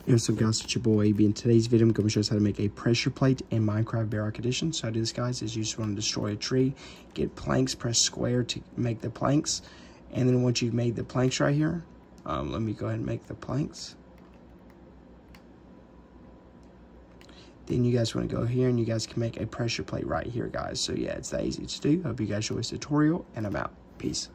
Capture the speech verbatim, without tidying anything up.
What's up guys, it's your boy A B. In today's video, I'm going to show us how to make a pressure plate in Minecraft Bedrock Edition. So how to do this, guys, is you just want to destroy a tree, get planks, press square to make the planks. And then once you've made the planks right here, um, let me go ahead and make the planks. Then you guys want to go here and you guys can make a pressure plate right here, guys. So yeah, it's that easy to do. Hope you guys enjoy this tutorial, and I'm out. Peace.